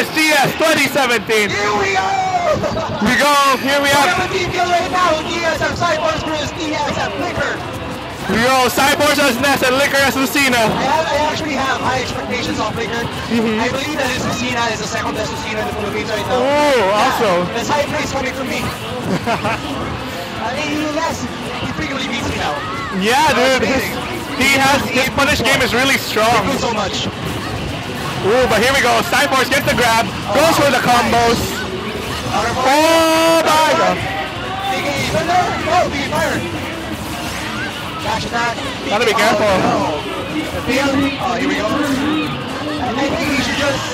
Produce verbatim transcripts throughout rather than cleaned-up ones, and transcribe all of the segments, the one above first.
versus Diaz twenty seventeen. Here we go! We go, here we We have, have a team kill right now. Diaz and Cyborgs versus Diaz and Flicker. we go, Cyborgs as Ness and Liquor as Lucina. I, have, I actually have high expectations on Flicker. Mhm. I believe that his Lucina is the second best Lucina in the Philippines right now. Oh, also. Yeah, that's high praise coming from me. I mean, he less, he frequently beats me now. Yeah, dude, his, he has, his punish game is really strong. Thank you so much. Ooh, but here we go, Cyborgs gets the grab, goes for the combos. Out of Oh my god. Big A, even there? Oh, big fire. Dash attack. Gotta be careful. Oh, no. The field. Oh, here we go. I, I think he should just.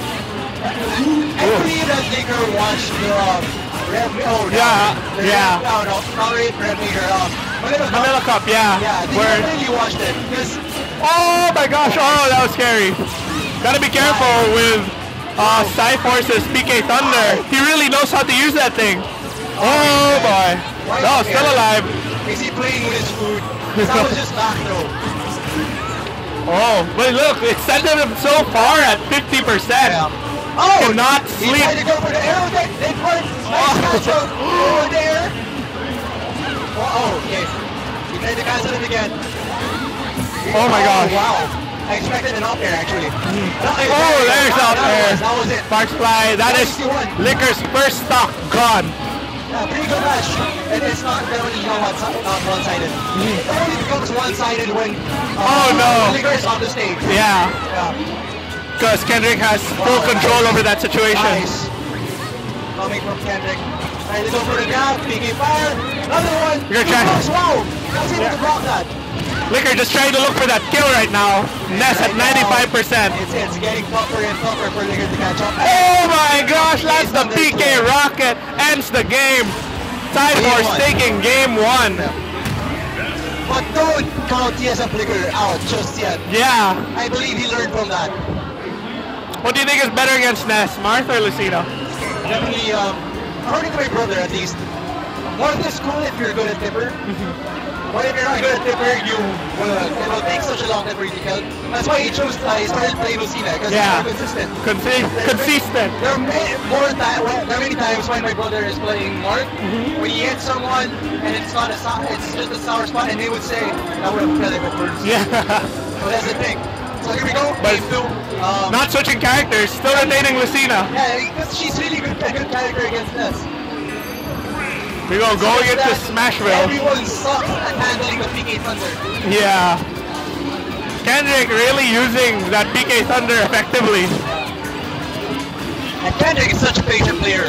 I Ooh. believe that Liquor wants the um, Red. Oh, no. Yeah, The yeah. Red, no, no, not Red Red Leader. Um, Manila Cup. Manila Cup, yeah. Yeah, I think Where, I really watched it. Because oh my gosh, oh that was scary. Gotta be careful with uh, Cyforce's P K Thunder. He really knows how to use that thing. Oh boy. No, still alive. is he playing with his food? That was just back throw. Oh, but look, it sent him so far at fifty percent. Yeah. Oh! Cannot He sleep. tried to go for the arrow deck. They put nice catch up over there. Oh, oh, okay. He tried to cancel it again. Oh my gosh. Wow. I expected an up air actually. No, Oh, there's that, out that there. Was, that was it. Sparks fly. That is Liquor's first stock gone. Yeah, pretty good match. And it's not really, you know, one, not one-sided. It only becomes one-sided when uh, Oh, no. Liquor is on the stage. Yeah, Yeah. because Kendrick has full Wow, control nice. over that situation. Nice. Coming from Kendrick. Trying to go for the grab, peeking fire. Another one. You're gonna try- Two blocks, wow. I was able to block that. Liquor just trying to look for that kill right now. Ness at Right now, ninety-five percent. It's, it's getting tougher and tougher for Liquor to catch up. Oh my gosh, that's the P K Rocket. Ends the game. Cyborgs one. taking game one. But don't count T S F Liquor out just yet. Yeah. I believe he learned from that. What do you think is better against Ness, Marth or Lucina? Definitely, um, according to my brother at least, Marth is cool if you're good at Tipper. But if you're not good at Tipper, you will, it will take such a long time for you to kill. That's why he chose, uh, he started playing Lucina, because Yeah. he's more consistent. Consi consistent. There are many, more time, there are many times when my brother is playing Marth, when he hits someone, and it's not a sour, it's just a sour spot, and they would say, I would have killed him at first. Yeah. So that's the thing. So here we go, But game two. Um, Not switching characters, still retaining Lucina. yeah, because she's really good, a good character against us. We go going into That Smashville. Everyone sucks at handling the P K Thunder. Yeah. Kendrick really using that P K Thunder effectively. And Kendrick is such a patient player.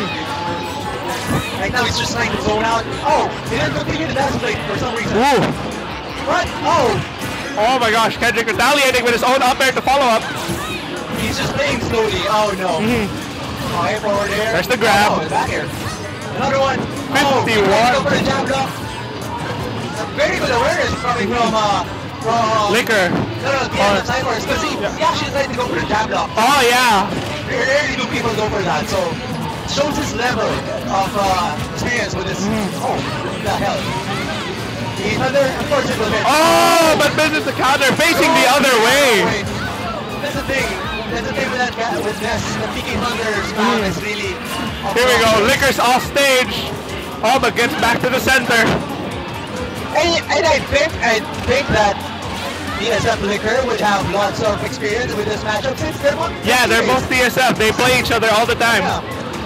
Right now he's just trying to zone out. Oh, he didn't continue the dash play for some reason. Ooh. What? Oh, Oh my gosh, Kendrick retaliating with his own up air to follow up. he's just playing slowly. Oh no. Mhm. Oh, air forward air. There's the grab. Oh, back air. Another one. Oh, he fifty-one. tried to go for the jab block. Very good awareness coming from uh from Liquor. No, no, the other side for us. Because he, he actually tried to go for the jab block. Oh yeah. Rarely do people go for that, so it shows his level of uh, experience with this. Oh, what the hell? The other, of course, it was hit. Oh, but misses the counter, facing the other way. That's the thing. That's the thing with that guy, with Ness. The P K Thunder spam is really. Here we go, Liquor's off stage. Oh, but gets back to the center. And, and I think I think that D S F Liquor would have lots of experience with this matchup since they're both. Yeah, they're both D S F. They play each other all the time. Yeah.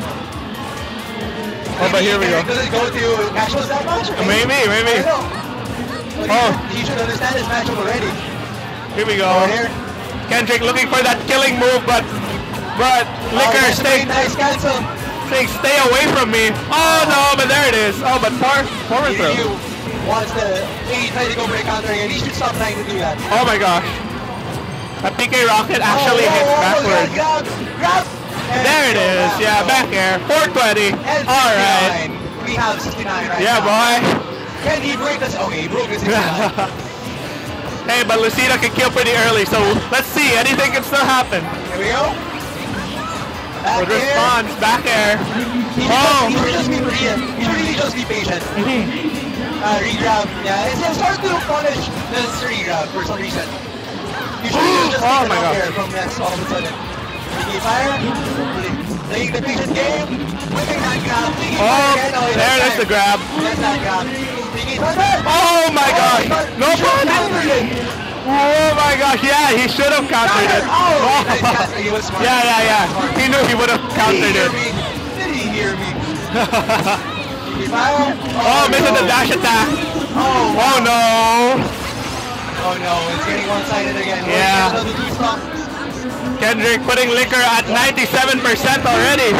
Oh, but here we go. Does it go to nationals that much? Maybe, maybe. I don't know. But Oh. he, he should understand his matchup already. Here we go. Over here. Kendrick looking for that killing move, but but Liquor Oh, that's a stay, very nice cancel. saying stay away from me. Oh no, but there it is. Oh, but far forward throw. You wants the he tried to go for a counter and he should stop trying to do that. Oh my gosh. That P K Rocket actually oh, hits oh, oh, backwards. Grab, grab. And There it go is. back. Yeah, back air. four twenty. And All right. sixty-nine. We have sixty-nine right Yeah, now. boy. Can he break this? Okay, he broke his sixty-nine. Hey, but Lucina can kill pretty early, so let's see. Anything can still happen. Here we go. Back Good air. response. Back air. He should, Oh. just, he should just be patient. He should really just be patient. Uh, re-grab. Yeah, it's, it's hard to punish this re-grab for some reason. You should really just Oh take my it God. out there from next all of a sudden. P K Sticky Fire. Playing the patient game. Whipping that grab. Sticky Oh, Fire again. Oh, there, there's the grab. There's that grab. Sticky Thunder. Oh my gosh! No fun! Oh my gosh! Yeah, he should have countered it. Oh, nice catch. He was smart. Yeah, yeah, yeah. He knew he would have countered Did he hear it. me? Did he hear me? Sticky Fire. Oh, missing the dash attack. Oh, Oh no! oh no, it's getting one-sided again. Yeah. Another two stop. Kendrick putting Liquor at ninety-seven percent already.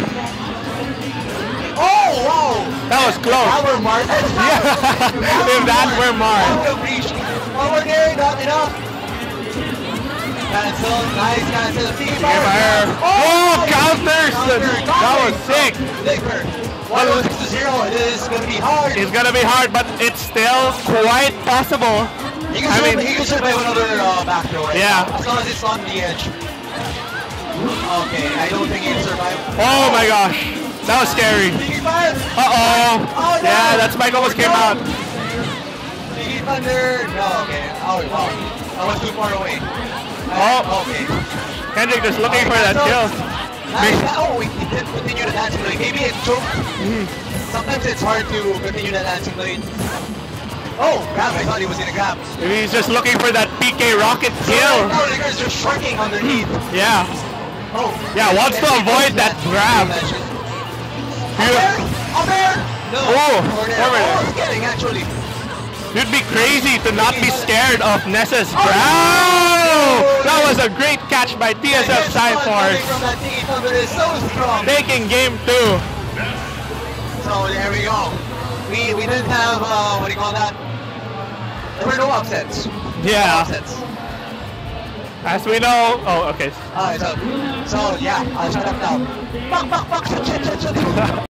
Oh, wow. That was close. That were Mars. If that were Mars. Over there, not enough. Cancel, nice cancel. Sticky Fire. Oh, counters! That was sick. Liquor. one oh six to zero. It is going to be hard. It's gonna be hard, but it's still quite possible. He can I survive, mean- he can survive another uh, back throw right Yeah. now, as long as it's on the edge. Okay, I don't think he can survive. Oh my gosh, that was scary. Sticky Fire. Uh oh. Oh, no. Yeah, that spike almost came out. Sticky Thunder. No, okay. Oh, wow. That was too far away. Oh. Okay. Kendrick just looking for that kill. Nice. Oh, we did continue the dancing blade. Maybe it's choke. Sometimes it's hard to continue the dancing blade. Oh, grab. I thought he was gonna grab. Maybe he's just looking for that P K rocket kill. Oh, the guy's just shrinking underneath. Yeah. Oh. Yeah, wants to avoid that grab. Up there? Up there? No. Oh, over there. over there. Oh, it's getting actually. You'd be crazy to not be scared of Nessa's grab. Oh, that was a great catch by T S F Cyforce. From that Sticky Thunder is so strong. Taking game two. So there we go. We we didn't have uh, what do you call that? There were no upsets. Yeah. No upsets. As we know. Oh, okay. Alright, so so yeah, I'll shut up now. Fuck, fuck, fuck, shut, shut, shut, shut.